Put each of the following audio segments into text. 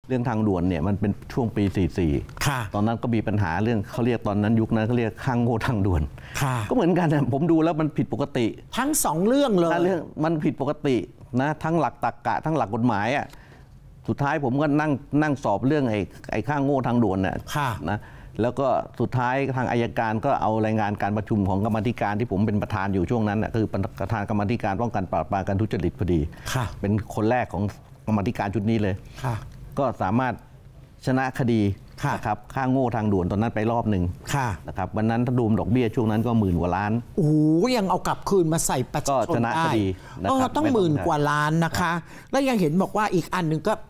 เรื่องทางด่วนเนี่ยมันเป็นช่วงปี44ตอนนั้นก็มีปัญหาเรื่องเขาเรียกตอนนั้นยุคนั้นเขาเรียกข้างโง่ทางด่วนก็เหมือนกันนะผมดูแล้วมันผิดปกติทั้ง2เรื่องเลยเรื่องมันผิดปกตินะทั้งหลักตรรกะทั้งหลักกฎหมายอ่ะสุดท้ายผมก็นั่งสอบเรื่องไอ้ข้างโง่ทางด่วนน่ะนะแล้วก็สุดท้ายทางอัยการก็เอารายงานการประชุมของกรรมธิการที่ผมเป็นประธานอยู่ช่วงนั้นคือประธานกรรมธิการป้องกันปราบปรามการทุจริตพอดีเป็นคนแรกของกรรมธิการชุดนี้เลยก็สามารถชนะคดีนะครับค่าโง่ทางด่วนตอนนั้นไปรอบหนึ่งนะครับวันนั้นถ้ารวมดอกเบี้ยช่วงนั้นก็10,000 กว่าล้านโอ้ยังเอากลับคืนมาใส่ประชาชนได้ต้อง10,000 กว่าล้านนะคะแล้วยังเห็นบอกว่าอีกอันหนึ่งก็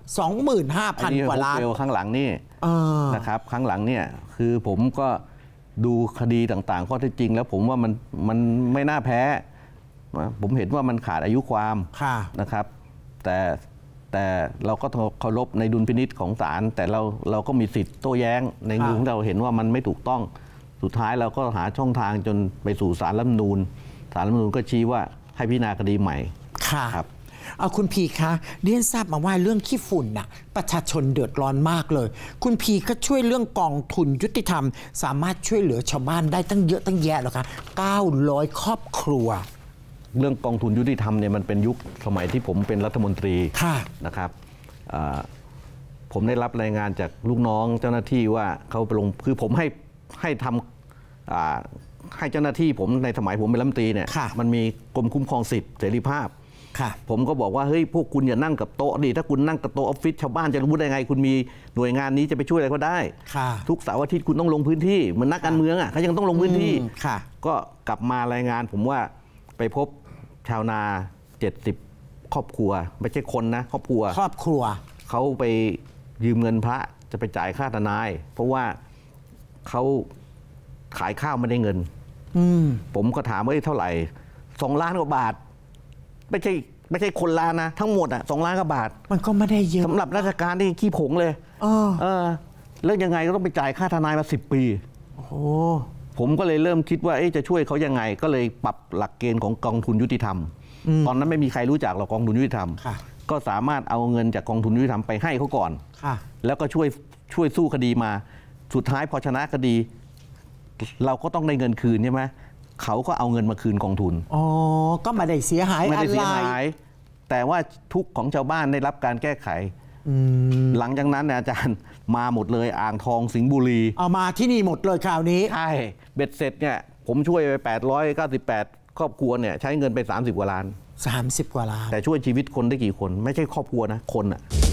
25,000 กว่าล้านข้างหลังนี่นะครับข้างหลังเนี่ยคือผมก็ดูคดีต่างๆข้อเท็จจริงแล้วผมว่ามันไม่น่าแพ้ผมเห็นว่ามันขาดอายุความนะครับแต่เราก็เคารพในดุลพินิจของศาลแต่เราก็มีสิทธิ์โต้แย้งในมุมที่เราเห็นว่ามันไม่ถูกต้องสุดท้ายเราก็หาช่องทางจนไปสู่ศาลรัฐธรรมนูญศาลรัฐธรรมนูญก็ชี้ว่าให้พิจารณาคดีใหม่ครับคุณพีคะเรียนทราบมาว่าเรื่องขี้ฝุ่นน่ะประชาชนเดือดร้อนมากเลยคุณพีก็ช่วยเรื่องกองทุนยุติธรรมสามารถช่วยเหลือชาวบ้านได้ตั้งเยอะตั้งแยะหรอคะ900 ครอบครัวเรื่องกองทุนยุติธรรมเนี่ยมันเป็นยุคสมัยที่ผมเป็นรัฐมนตรีนะครับผมได้รับรายงานจากลูกน้องเจ้าหน้าที่ว่าเขาไปลงคือผมให้ทำให้เจ้าหน้าที่ผมในสมัยผมเป็นรัฐมนตรีเนี่ยมันมีกรมคุ้มครองสิทธิเสรีภาพผมก็บอกว่าเฮ้ยพวกคุณอย่านั่งกับโต๊ะดิถ้าคุณนั่งกับโต๊ะออฟฟิศชาวบ้านจะรู้ได้ไงคุณมีหน่วยงานนี้จะไปช่วยอะไรก็ได้ทุกเสาร์อาทิตย์คุณต้องลงพื้นที่เหมือนนักการเมืองอ่ะเขายังต้องลงพื้นที่ก็กลับมารายงานผมว่าไปพบชาวนา70 ครอบครัวไม่ใช่คนนะครอบครัวเขาไปยืมเงินพระจะไปจ่ายค่าทนายเพราะว่าเขาขายข้าวไม่ได้เงินผมก็ถามว่าเท่าไหร่2 ล้านกว่าบาทไม่ใช่คนล้านนะทั้งหมดอ่ะ2 ล้านกว่าบาทมันก็ไม่ได้เยอะสำหรับราชการที่ขี้ผงเลยแล้วยังไงก็ต้องไปจ่ายค่าทนายมา10 ปีผมก็เลยเริ่มคิดว่าจะช่วยเขายังไงก็เลยปรับหลักเกณฑ์ของกองทุนยุติธรรมตอนนั้นไม่มีใครรู้จักหรอกกองทุนยุติธรรมก็สามารถเอาเงินจากกองทุนยุติธรรมไปให้เขาก่อนแล้วก็ช่วยสู้คดีมาสุดท้ายพอชนะคดีเราก็ต้องได้เงินคืนใช่ไหมเขาก็เอาเงินมาคืนกองทุนก็ไม่ได้เสียหายไม่ได้เสียหายแต่ว่าทุกของชาวบ้านได้รับการแก้ไขหลังจากนั้นอาจารย์มาหมดเลยอ่างทองสิงห์บุรีเอามาที่นี่หมดเลยคราวนี้ใช่เบ็ดเสร็จเนี่ยผมช่วยไป898 ครอบครัวเนี่ยใช้เงินไป30 กว่าล้าน 30 กว่าล้านแต่ช่วยชีวิตคนได้กี่คนไม่ใช่ครอบครัวนะคนอ่ะ